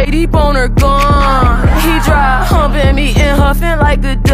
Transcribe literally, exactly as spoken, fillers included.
lady boner gone. He dry humping me and huffing like a